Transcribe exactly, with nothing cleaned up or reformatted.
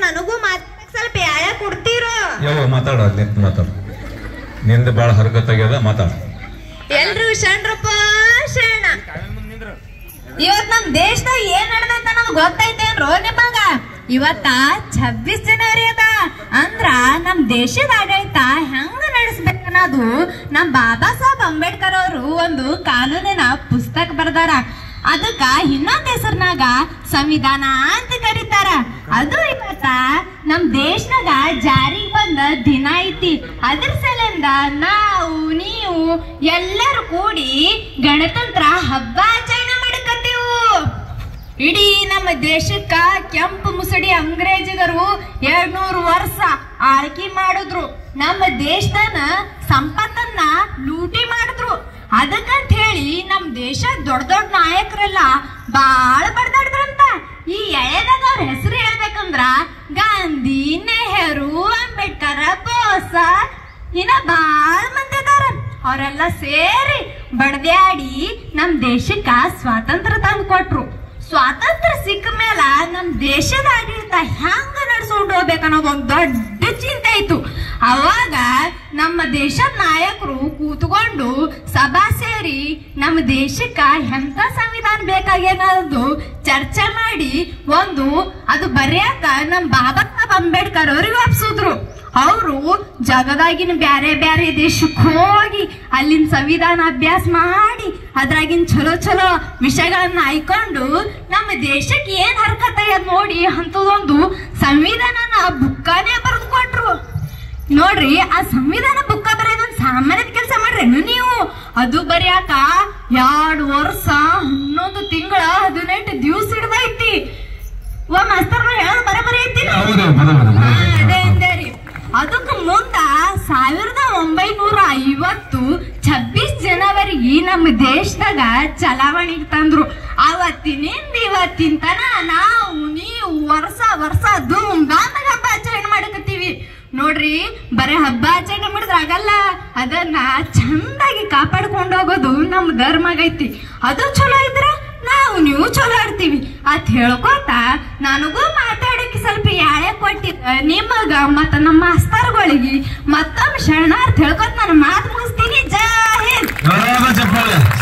ನನಗೂ ಮಾತಾಡಕ್ ಸ್ವಲ್ಪ ಯಾಳೆ ಕೊಡ್ತೀರೋ? ಯಾವ ಮಾತಾಡ ನಿಂತ ಮಾತಾಡ, ನಿಂದ ಬಾಳ ಹರಕತ್ ಆಗ್ಯದ, ಮಾತಾಡ. ಎಲ್ರು ಶಣ್ರಪ್ಪ ಶರಣ. ಇವತ್ ನಮ್ ದೇಶದಾಗ ಏನ್ ನಡೆದೈತ ನಮ್ಗೆ ಗೊತ್ತೈತೇನ್ರೋ ನಿಮಗ? ಇವತ್ತ ಛಬ್ಬೀಸ್ ಜನವರಿ ಅದ ಅಂದ್ರ ನಮ್ ದೇಶದ ಆಡಳಿತ ಹೆಂಗ ನಡೆಸ್ಬೇಕನ್ನೋದು ನಮ್ ಬಾಬಾ ಸಾಹೇಬ್ ಅಂಬೇಡ್ಕರ್ ಅವರು ಒಂದು ಕಾನೂನಿನ ಪುಸ್ತಕ ಬರ್ದಾರ. ಅದಕ್ಕ ಇನ್ನೊಂದ್ ಹೆಸರ್ನಾಗ ಸಂವಿಧಾನ ಅಂತ ಕರೀತಾರ. ಅದು ಇವತ್ತ ನಮ್ ದೇಶದಾಗ ಜಾರಿಗೆ ಬಂದ ದಿನ ಐತಿ. ಅದ್ರ ಸಲಿಂದ ನಾವು ನೀವು ಎಲ್ಲರೂ ಕೂಡಿ ಗಣತಂತ್ರ ಹಬ್ಬ ಆಚರಣೆ ಮಾಡಕತ್ತೀವು. ಇಡೀ ನಮ್ಮ ದೇಶಕ್ಕ ಕೆಂಪು ಮುಸುಡಿ ಅಂಗ್ರೇಜಿಗರು ಎರಡ್ನೂರು ವರ್ಷ ಆಳ್ಕೆ ಮಾಡಿದ್ರು. ನಮ್ಮ ದೇಶದನ ಸಂಪತ್ತನ್ನ ಲೂಟಿ ಮಾಡಿದ್ರು. ಅದಕ್ಕಂತ ಹೇಳಿ ನಮ್ ದೇಶ ದೊಡ್ಡ ದೊಡ್ಡ ನಾಯಕರೆಲ್ಲ ಬಾಳ ಬಡ್ದಾಡ್ರಂತ. ಈ ಎಳೆದಾಗ ಅವ್ರ ಹೆಸರು ಹೇಳ್ಬೇಕಂದ್ರ ಗಾಂಧಿ, ನೆಹರು, ಅಂಬೇಡ್ಕರ್, ಬೋಸ ಇನ್ನ ಬಾಳ ಮಂದಿ ಅದಾರ. ಅವರೆಲ್ಲ ಸೇರಿ ಬಡ್ದ್ಯಾಡಿ ನಮ್ ದೇಶಕ್ಕ ಸ್ವಾತಂತ್ರ್ಯ ತಂದು ಕೊಟ್ರು. ಸ್ವಾತಂತ್ರ್ಯ ಸಿಕ್ಕ ಮೇಲ ನಮ್ ದೇಶದ ಆಡಳಿತ ಹೆಂಗ ನಡ್ಸ್ಕೊಂಡು ಹೋಗ್ಬೇಕನ್ನೋದು ಒಂದ್ ದೊಡ್ಡ ಚಿಂತೆ ಇತ್ತು. ಅವಾಗ ನಮ್ಮ ದೇಶದ ನಾಯಕರು ಕೂತ್ಕೊಂಡು ಸಭಾ ಸೇರಿ ನಮ್ಮ ದೇಶಕ್ಕ ಎಂತ ಸಂವಿಧಾನ ಬೇಕಾಗ್ಯನ್ನೋದು ಚರ್ಚೆ ಮಾಡಿ ಒಂದು ಅದು ಬರೆಯಾಕ ನಮ್ ಬಾಬಾ ಸಾಹೇಬ್ ಅಂಬೇಡ್ಕರ್ ಅವ್ರಿಗೆ ಒಪ್ಸಿದ್ರು. ಅವರು ಜಗದಾಗಿನ ಬ್ಯಾರೆ ಬ್ಯಾರೆ ದೇಶಕ್ಕೆ ಹೋಗಿ ಅಲ್ಲಿನ ಸಂವಿಧಾನ ಅಭ್ಯಾಸ ಮಾಡಿ ಅದ್ರಾಗಿನ ಚಲೋ ಚಲೋ ವಿಷಯಗಳನ್ನ ಆಯ್ಕೊಂಡು ನಮ್ಮ ದೇಶಕ್ಕೆ ಏನ್ ಹರ್ಕತ್ ಅದ್ ನೋಡಿ ಅಂತದೊಂದು ಸಂವಿಧಾನನ ಬುಕ್ಕಾನೇ ಬರೆದು ಕೊಟ್ರು. ನೋಡ್ರಿ, ಆ ಸಂವಿಧಾನ ಬುಕ್ಕ ಬರೆಯೋದೊಂದು ಸಾಮಾನ್ಯದ ಕೆಲಸ ಮಾಡ್ರೇನು ನೀವು? ಅದು ಬರೆಯಾಕ ಎರಡು ವರ್ಷ ಹನ್ನೊಂದು ತಿಂಗಳ ಹದಿನೆಂಟು ದಿವ್ಸ ಹಿಡ್ದೈತಿ. ಓ ಮಾಸ್ತರ್ ಹೇಳ ಬರ ಬರೀ ಐತಿ. ಅದೇ ಅಂದೇರಿ. ಅದಕ್ಕ ಮುಂದ ಸಾವಿರದ ಒಂಬೈನೂರ ಐವತ್ತು ಛಬ್ಬೀಸ್ ಜನವರಿಗೆ ನಮ್ಮ ದೇಶದಾಗ ಚಲಾವಣೆಗೆ ತಂದ್ರು. ಅವತ್ತಿನಿಂದ ಇವತ್ತಿನ ತನ ನಾವು ನೀವು ವರ್ಷ ವರ್ಷ ಧೂಮ್ಧಾಮಾಗ ಹಬ್ಬ ಆಚರಣೆ ಮಾಡಕತ್ತೀವಿ. ನೋಡ್ರಿ, ಬರೀ ಹಬ್ಬ ಆಚರಣೆ ಮಾಡಿದ್ರ ಆಗಲ್ಲ, ಅದನ್ನ ಚಂದಾಗಿ ಕಾಪಾಡ್ಕೊಂಡು ಹೋಗೋದು ನಮ್ ಧರ್ಮ ಆಗೈತಿ. ಅದು ಚಲೋ ಇದ್ರ ನಾವು ನೀವು ಚಲೋ ಆಡ್ತೀವಿ ಅತ್ ಹೇಳ್ಕೊತ ನನಗೂ ಮಾತಾಡಕ್ಕೆ ಸ್ವಲ್ಪ ಯಾಳೆ ಕೊಟ್ಟಿದ್ದ ನಿಮಗ ಮತ್ತ ನಮ್ಮ ಮಾಸ್ತರ್ಗಳಿಗೆ ಮತ್ತೊಮ್ಮೆ ಶರಣಾರ್ಥ ಹೇಳ್ಕೊತ ನಾನು ಮಾತು ಮುಗಿಸ್ತೀನಿ. ಜೈ ಹಿಂದ್.